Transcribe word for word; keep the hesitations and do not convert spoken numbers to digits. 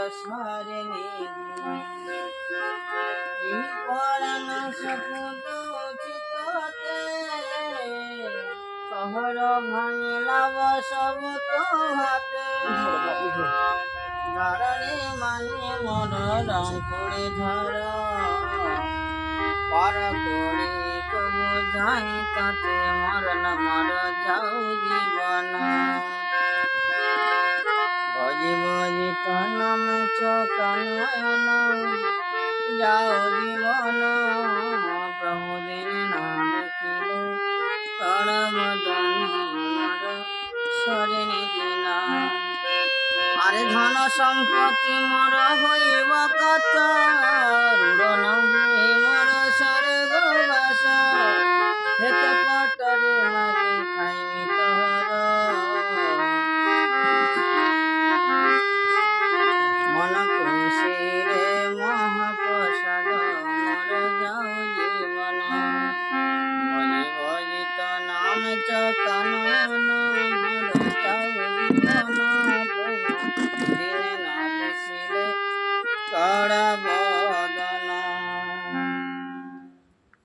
সরণি এই পরাণ সপুত চিততে শহর ভাঙিলাব সবু তো হাতে ধরণী মানে মর রঙ্কুড়ি ধর পর করি কবু যাই তাতে মরণ মর যাও জীবন ভজি ভজি তনম চকনয়ন যাও জীবন প্রভু দিন না দেখিলে কর বদন সরণি দিন আরে ধন সম্পত্তি মোর হইব কত রূঢ় নহে মোর স্বর্গবাস হেত পটরে মাগি খাইবি তোর